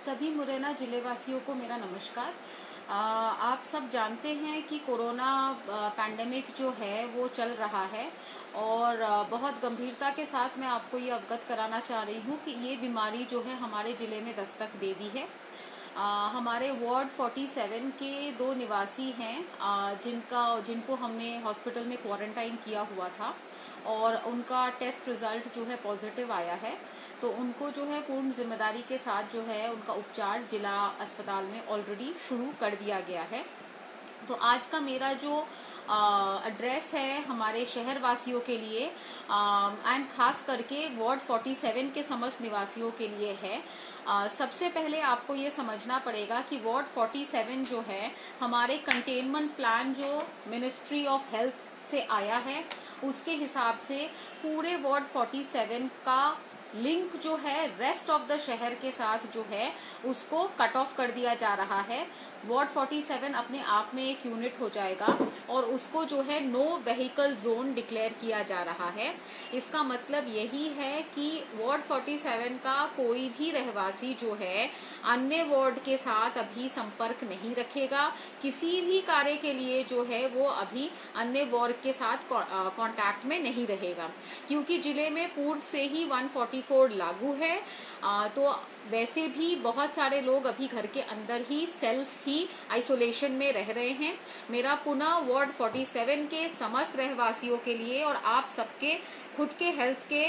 सभी मुरैना जिले वासियों को मेरा नमस्कार। आप सब जानते हैं कि कोरोना पैंडेमिक जो है वो चल रहा है और बहुत गंभीरता के साथ मैं आपको ये अवगत कराना चाह रही हूँ कि ये बीमारी जो है हमारे ज़िले में दस्तक दे दी है। हमारे वार्ड 47 के 2 निवासी हैं जिनको हमने हॉस्पिटल में क्वारंटाइन किया हुआ था और उनका टेस्ट रिजल्ट जो है पॉजिटिव आया है। तो उनको जो है पूर्ण जिम्मेदारी के साथ जो है उनका उपचार जिला अस्पताल में ऑलरेडी शुरू कर दिया गया है। तो आज का मेरा जो एड्रेस है हमारे शहर वासियों के लिए एंड खास करके वार्ड 47 के समस्त निवासियों के लिए है। सबसे पहले आपको ये समझना पड़ेगा कि वार्ड 47 जो है हमारे कंटेनमेंट प्लान जो मिनिस्ट्री ऑफ हेल्थ से आया है उसके हिसाब से पूरे वार्ड 47 का लिंक जो है रेस्ट ऑफ द शहर के साथ जो है उसको कट ऑफ कर दिया जा रहा है। वार्ड 47 अपने आप में एक यूनिट हो जाएगा और उसको जो है नो व्हीकल जोन डिक्लेयर किया जा रहा है। इसका मतलब यही है कि वार्ड 47 का कोई भी रहवासी जो है अन्य वार्ड के साथ अभी संपर्क नहीं रखेगा। किसी भी कार्य के लिए जो है वो अभी अन्य वार्ड के साथ कांटेक्ट में नहीं रहेगा, क्योंकि जिले में पूर्व से ही 144 लागू है। तो वैसे भी बहुत सारे लोग अभी घर के अंदर ही सेल्फ ही आइसोलेशन में रह रहे हैं। मेरा पुनः वार्ड 47 के समस्त रहवासियों के लिए और आप सबके खुद के हेल्थ के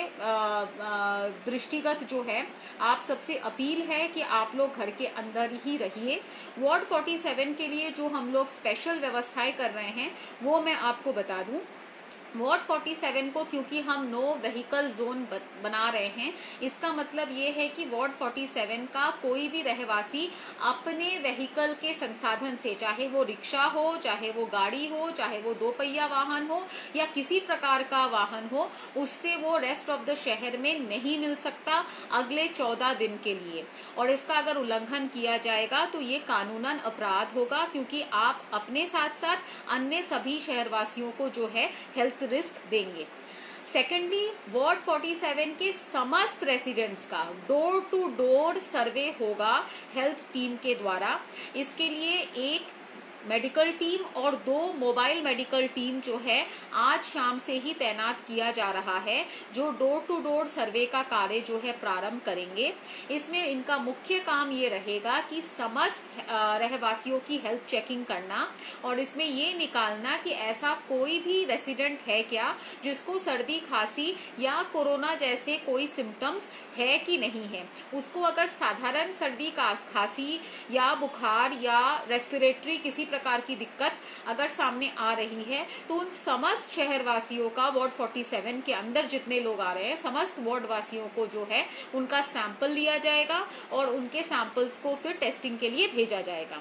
दृष्टिगत जो है आप सबसे अपील है कि आप लोग घर के अंदर ही रहिए। वार्ड 47 के लिए जो हम लोग स्पेशल व्यवस्थाएं कर रहे हैं वो मैं आपको बता दूं। वार्ड 47 को क्योंकि हम नो व्हीकल जोन बना रहे हैं, इसका मतलब ये है कि वार्ड 47 का कोई भी रहवासी अपने व्हीकल के संसाधन से, चाहे वो रिक्शा हो, चाहे वो गाड़ी हो, चाहे वो 2 पहिया वाहन हो या किसी प्रकार का वाहन हो, उससे वो रेस्ट ऑफ द शहर में नहीं मिल सकता अगले 14 दिन के लिए। और इसका अगर उल्लंघन किया जाएगा तो ये कानूनन अपराध होगा, क्योंकि आप अपने साथ साथ अन्य सभी शहरवासियों को जो है हेल्थ रिस्क देंगे। सेकेंडली, वार्ड 47 के समस्त रेसिडेंट्स का डोर टू डोर सर्वे होगा हेल्थ टीम के द्वारा। इसके लिए एक मेडिकल टीम और 2 मोबाइल मेडिकल टीम जो है आज शाम से ही तैनात किया जा रहा है, जो डोर टू डोर सर्वे का कार्य जो है प्रारंभ करेंगे। इसमें इनका मुख्य काम ये रहेगा कि समस्त रहवासियों की हेल्थ चेकिंग करना और इसमें ये निकालना कि ऐसा कोई भी रेसिडेंट है क्या जिसको सर्दी खांसी या कोरोना जैसे कोई सिम्टम्स है कि नहीं है। उसको अगर साधारण सर्दी खांसी या बुखार या रेस्पिरेटरी किसी प्रकार की दिक्कत अगर सामने आ रही है तो उन समस्त शहरवासियों का, वार्ड 47 के अंदर जितने लोग आ रहे हैं समस्त वार्ड वासियों को जो है उनका सैंपल लिया जाएगा और उनके सैंपल्स को फिर टेस्टिंग के लिए भेजा जाएगा।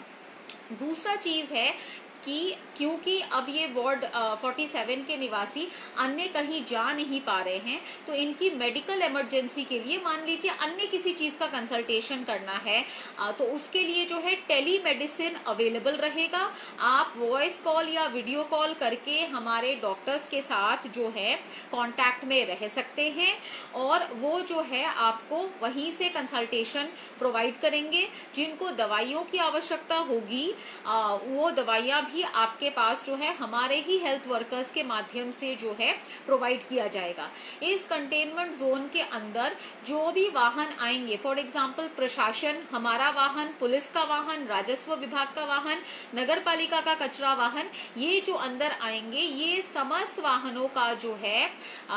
दूसरा चीज है कि क्योंकि अब ये वार्ड 47 के निवासी अन्य कहीं जा नहीं पा रहे हैं, तो इनकी मेडिकल इमरजेंसी के लिए मान लीजिए अन्य किसी चीज का कंसल्टेशन करना है तो उसके लिए जो है टेली मेडिसिन अवेलेबल रहेगा। आप वॉइस कॉल या वीडियो कॉल करके हमारे डॉक्टर्स के साथ जो है कांटेक्ट में रह सकते हैं और वो जो है आपको वहीं से कंसल्टेशन प्रोवाइड करेंगे। जिनको दवाइयों की आवश्यकता होगी वो दवाइयां भी आपके पास जो है हमारे ही हेल्थ वर्कर्स के माध्यम से जो है प्रोवाइड किया जाएगा। इस कंटेनमेंट जोन के अंदर जो भी वाहन आएंगे, फॉर एग्जांपल प्रशासन, हमारा वाहन, पुलिस का वाहन, राजस्व विभाग का वाहन, नगर पालिका का कचरा वाहन, ये जो अंदर आएंगे ये समस्त वाहनों का जो है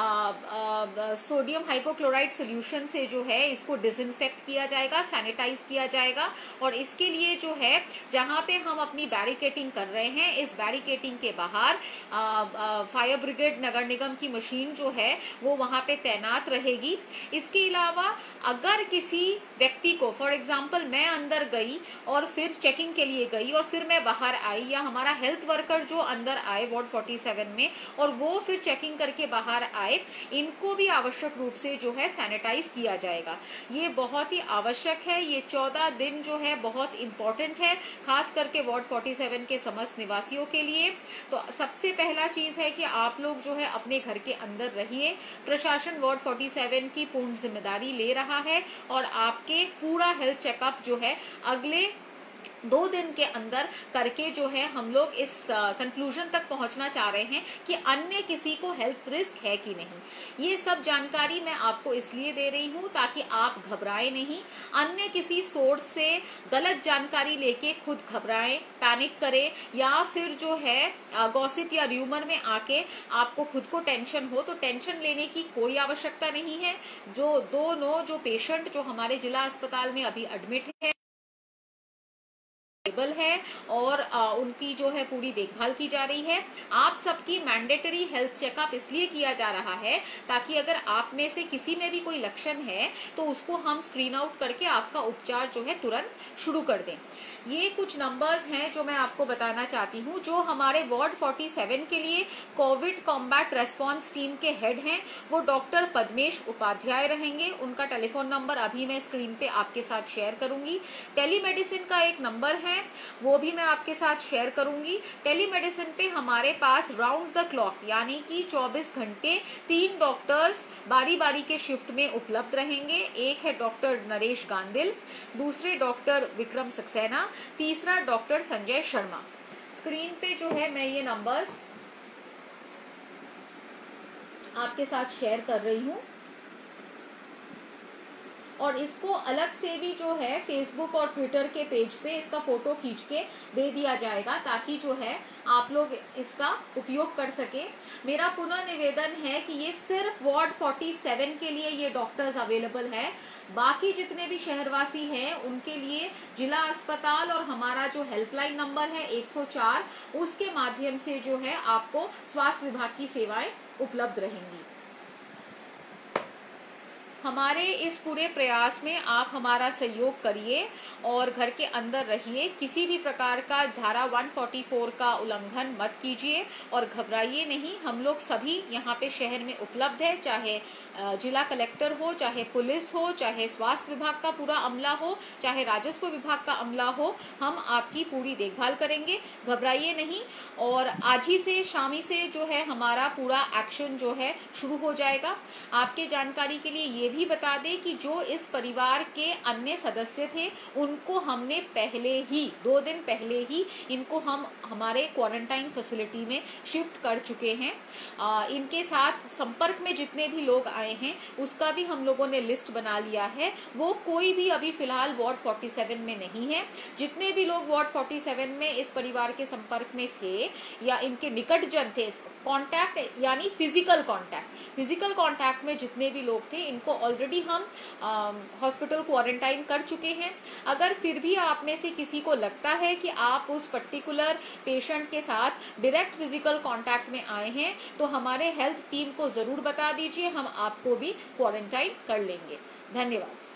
सोडियम हाइपोक्लोराइड सोल्यूशन से जो है इसको डिसइंफेक्ट किया जाएगा, सैनिटाइज किया जाएगा। और इसके लिए जो है जहां पे हम अपनी बैरिकेटिंग कर रहे हैं, इस बैरिकेटिंग के बाहर फायर ब्रिगेड नगर निगम की मशीन जो है वो वहां पे तैनात रहेगी। इसके अलावा अगर किसी व्यक्ति को, फॉर एग्जांपल मैं अंदर गई और फिर चेकिंग के लिए गई और फिर मैं बाहर आई, या हमारा हेल्थ वर्कर जो अंदर आए वार्ड 47 में और वो फिर चेकिंग करके बाहर आए, इनको भी आवश्यक रूप से जो है सैनिटाइज किया जाएगा। ये बहुत ही आवश्यक है। ये 14 दिन जो है बहुत इंपॉर्टेंट है, खास करके वार्ड 47 के समस्त निवासियों के लिए तो सबसे पहला चीज है कि आप लोग जो है अपने घर के अंदर रहिए। प्रशासन वार्ड 47 की पूर्ण जिम्मेदारी ले रहा है और आपके पूरा हेल्थ चेकअप जो है अगले 2 दिन के अंदर करके जो है हम लोग इस कंक्लूजन तक पहुंचना चाह रहे हैं कि अन्य किसी को हेल्थ रिस्क है कि नहीं। ये सब जानकारी मैं आपको इसलिए दे रही हूं ताकि आप घबराएं नहीं, अन्य किसी सोर्स से गलत जानकारी लेके खुद घबराएं, पैनिक करें या फिर जो है गॉसिप या र्यूमर में आके आपको खुद को टेंशन हो, तो टेंशन लेने की कोई आवश्यकता नहीं है। जो पेशेंट जो हमारे जिला अस्पताल में अभी एडमिट है है और उनकी जो है पूरी देखभाल की जा रही है। आप सबकी मैंडेटरी हेल्थ चेकअप इसलिए किया जा रहा है ताकि अगर आप में से किसी में भी कोई लक्षण है तो उसको हम स्क्रीन आउट करके आपका उपचार जो है तुरंत शुरू कर दें। ये कुछ नंबर्स हैं जो मैं आपको बताना चाहती हूँ। जो हमारे वार्ड 47 के लिए कोविड कॉम्बैट रेस्पॉन्स टीम के हेड हैं वो डॉक्टर पद्मेश उपाध्याय रहेंगे। उनका टेलीफोन नंबर अभी मैं स्क्रीन पे आपके साथ शेयर करूंगी। टेलीमेडिसिन का एक नंबर है वो भी मैं आपके साथ शेयर करूंगी। टेलीमेडिसिन पे हमारे पास राउंड द क्लॉक यानी कि 24 घंटे 3 डॉक्टर्स बारी बारी के शिफ्ट में उपलब्ध रहेंगे। एक है डॉक्टर नरेश गांदिल, दूसरे डॉक्टर विक्रम सक्सेना, तीसरा डॉक्टर संजय शर्मा। स्क्रीन पे जो है मैं ये नंबर्स आपके साथ शेयर कर रही हूँ और इसको अलग से भी जो है फेसबुक और ट्विटर के पेज पे इसका फोटो खींच के दे दिया जाएगा ताकि जो है आप लोग इसका उपयोग कर सके। मेरा पुनः निवेदन है कि ये सिर्फ वार्ड 47 के लिए ये डॉक्टर्स अवेलेबल है। बाकी जितने भी शहरवासी हैं उनके लिए जिला अस्पताल और हमारा जो हेल्पलाइन नंबर है 104 उसके माध्यम से जो है आपको स्वास्थ्य विभाग की सेवाएं उपलब्ध रहेंगी। हमारे इस पूरे प्रयास में आप हमारा सहयोग करिए और घर के अंदर रहिए। किसी भी प्रकार का धारा 144 का उल्लंघन मत कीजिए और घबराइए नहीं। हम लोग सभी यहाँ पे शहर में उपलब्ध है, चाहे जिला कलेक्टर हो, चाहे पुलिस हो, चाहे स्वास्थ्य विभाग का पूरा अमला हो, चाहे राजस्व विभाग का अमला हो, हम आपकी पूरी देखभाल करेंगे। घबराइए नहीं। और आज ही से शामी से जो है हमारा पूरा एक्शन जो है शुरू हो जाएगा। आपके जानकारी के लिए ये भी बता दें कि जो इस परिवार के अन्य सदस्य थे उनको हमने पहले ही 2 दिन पहले ही इनको हम हमारे क्वारंटाइन फैसिलिटी में शिफ्ट कर चुके हैं। इनके साथ संपर्क में जितने भी लोग आए हैं उसका भी हम लोगों ने लिस्ट बना लिया है। वो कोई भी अभी फिलहाल वार्ड 47 में नहीं है। जितने भी लोग वार्ड 47 में इस परिवार के संपर्क में थे या इनके निकट जन थे, कांटेक्ट यानी फिजिकल कांटेक्ट में जितने भी लोग थे इनको ऑलरेडी हम हॉस्पिटल क्वारंटाइन कर चुके हैं। अगर फिर भी आप में से किसी को लगता है कि आप उस पर्टिकुलर पेशेंट के साथ डायरेक्ट फिजिकल कांटेक्ट में आए हैं तो हमारे हेल्थ टीम को जरूर बता दीजिए, हम आपको भी क्वारंटाइन कर लेंगे। धन्यवाद।